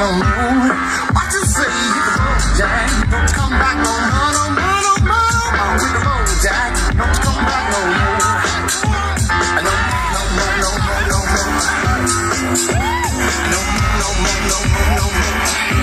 no more. What you say, hit the road, Jack. Don't come back no more, no more, no more. Hit the road, Jack. Don't come back no more. No, no, no, no, no, no, no. No, no, no, no, no, no, no.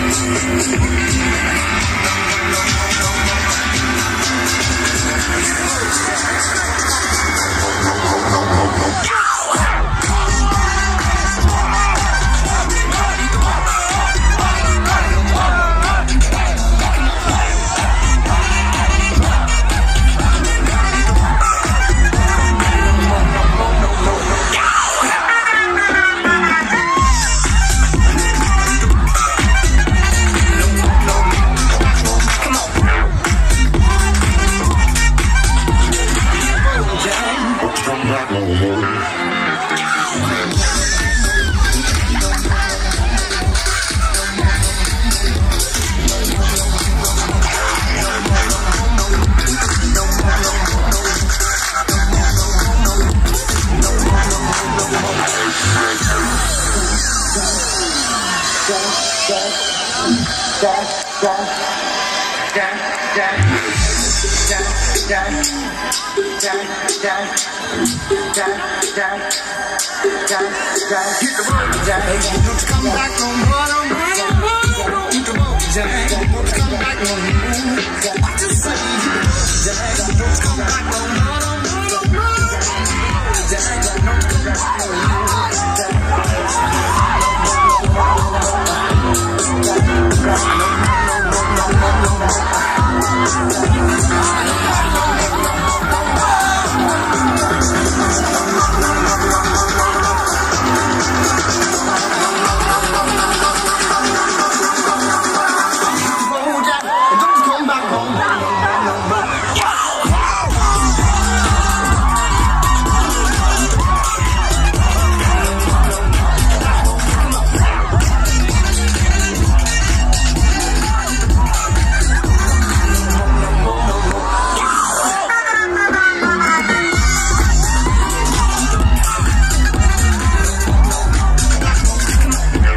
Hit the road, Jack. Don't come back no more, no more, no more. Hit the road, Jack. Don't come back no more. What you say? Hit the road, Jack. Don't come back no more, no more, no more. Jack, don't come back no more.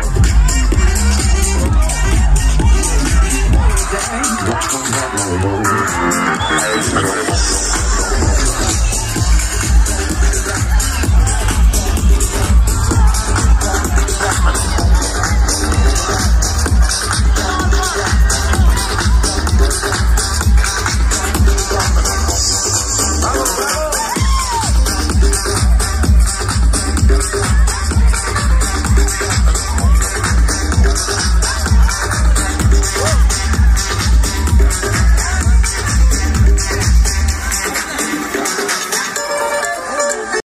Come back no more.